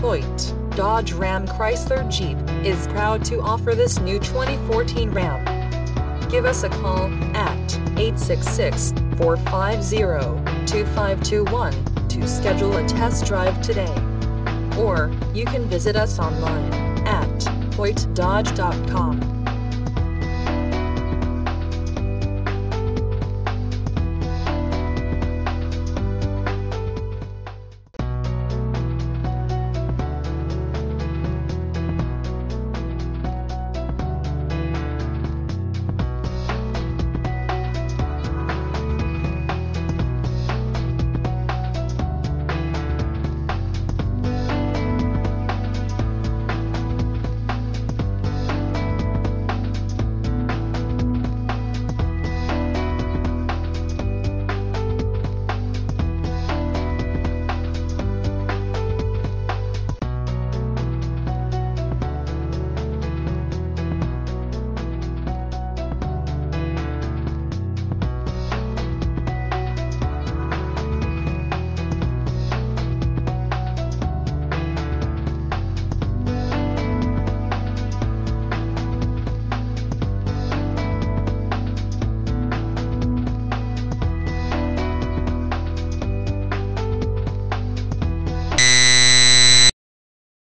Hoyte, Dodge Ram Chrysler Jeep, is proud to offer this new 2014 Ram. Give us a call at 866-450-2521 to schedule a test drive today. Or, you can visit us online at hoytedodge.com.